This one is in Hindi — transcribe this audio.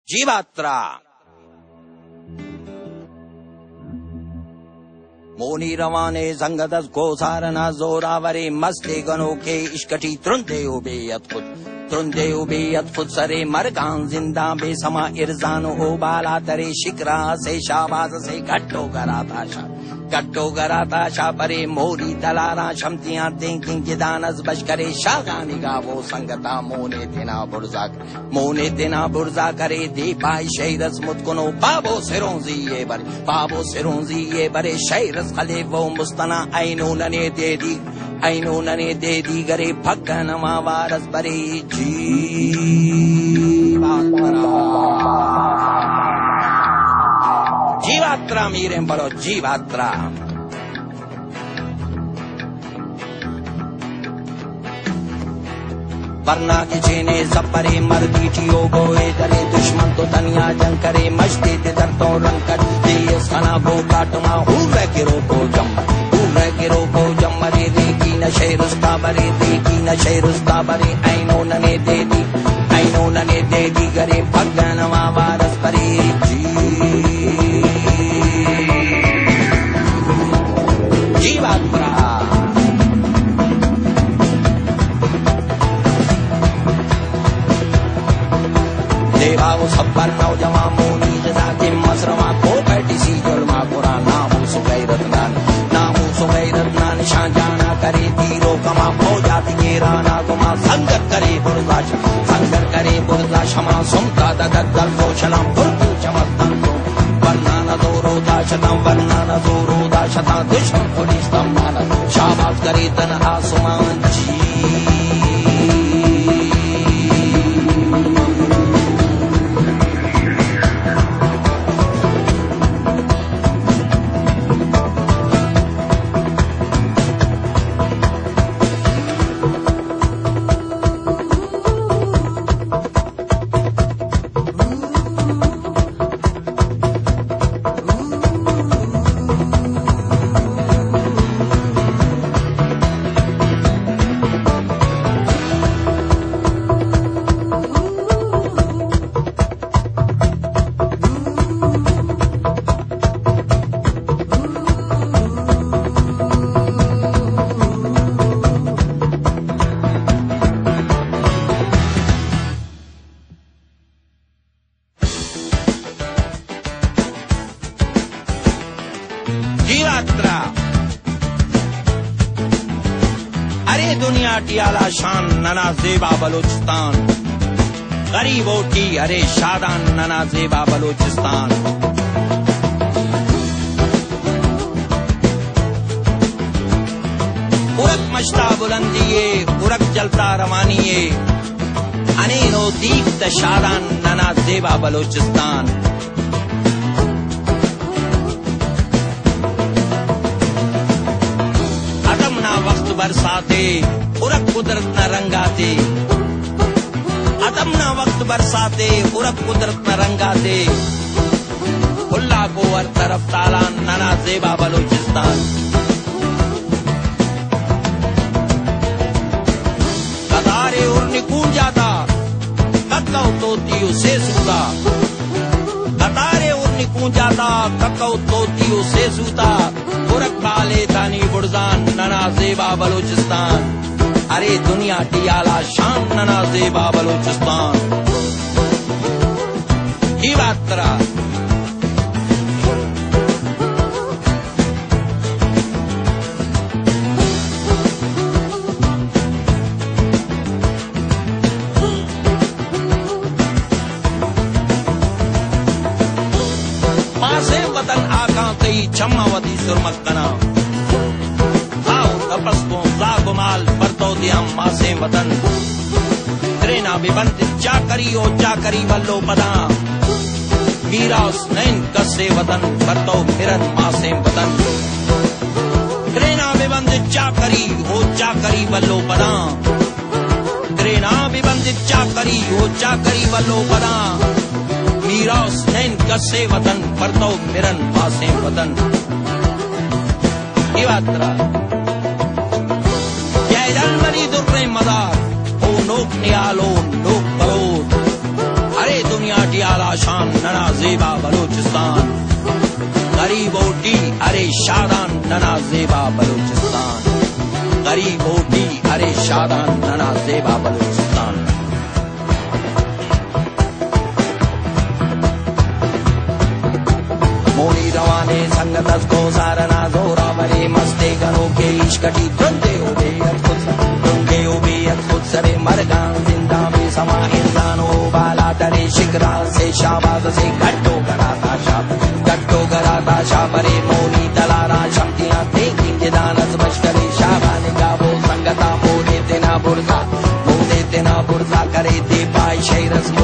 जीवात्रा मोनी रवाने संगदस गोसारना जोरावरे मस्ते गनो के इश्कटी त्रुंदे उबे अद्भुत सरे मरकान जिंदा बेसमा इरजान हो बाला तरे शिकरा से शाबाज से घट्टो गराता शा परे मोरी दलारा शमतियां देंकिं जिदानस बशकरे शागानी गावो संगता मोने तेना बुर्जा करे दे पाई शैरस मुतकुनो बाबो सिरोंजी ये बरे शैरस खले वो मुस्तना ऐनो नने दे दी गरे भक्कन मावारस बरे जीवात्रा मीरे बड़ो जीवात्रा वरना के चेने सपरे मर दीटियो गोए दरे दुश्मन तो तनिया जंग करे मस्ती ते दर तो रंग कर दे सना को काटमा हूँ के रोको जम्मरे देखी न शेरुस्ता बरे ऐनो नने दे दी गरे भगन वारस परे जीवात्रा देवाओ सब्बर नौजवा मोनी जदा के मसरमा को बैठी सी जुल्मा कुरा नामू सुगै रत्नान शाहजाना करे तीरो कमा हो जाती ये राना गुमा संगर करे बुर्जा क्षमा सुमता दगल को शलम पुरकु चमस्तन को वर्णा न दो रोदा शता दुश्मन पुलिस तमाना शाबाश करे तन आसमान जीवात्रा अरे दुनिया टियाला शान नना जेबा बलूचिस्तान गरीबों की अरे शादान नना जेबा बलूचिस्तान उरक मश्ता बुलंदिये उरक जलता रवानिये अनेनो दीप्त शादान नना जेबा बलूचिस्तान बरसाते उरक कुदरत न रंगाते अदम ना वक्त बरसाते उरक कुदरत न रंगाते खुल्ला को हर तरफ ताला नना जेबा बलूचिस्तान कतारे उर्नी कूद जाता कक्कौ तोतियो से सूता कतारे उर्नी कूद जाता कक्कौ तोतियो से सूता उरक काले तानी बुर्जान नना जेबा बलूचिस्तान अरे दुनिया टियाला शान नना जेबा बलूचिस्तान जीवात्रा मासे वतन आका कई चम्मावती सुरमक्कना आओ तपस्को जागुमाल परतो दियम मासे वतन त्रेना बिबंद चाकरी वल्लो पदा मीरास नैन कसे वतन परतो फिरन मासे वतन त्रेना बिबंद चाकरी वल्लो पदा त्रेना बिबंद चाकरी वल्लो पदा मीरास नैन कसे वतन परतो फिरन मासे वतन जीवात्रा जैदल मरी दुर्रे मदार ओ नोक नियालो नोक बरोद अरे दुनिया अली आला शान नना जेबा बलूचिस्तान गरीब ओटी अरे शादान नना जेबा बलूचिस्तान गरीब ओटी अरे शादान नना जेबा बलूचिस्तान मोनी रवाने संगतस को सारना जोरा बरे मस्ते करो के इश्कटी तुंदे उबे अद्भुत सरे मरगान जिंदा में समा इंसानो बाला तरे शिकरा से शाबाज से गट्टो कराता शाबरे मोनी दलारा शक्तियां देखी जिदानस बशकरे शाबान गावो संगता मोने तेना बुरजा करे दे पाई शेरस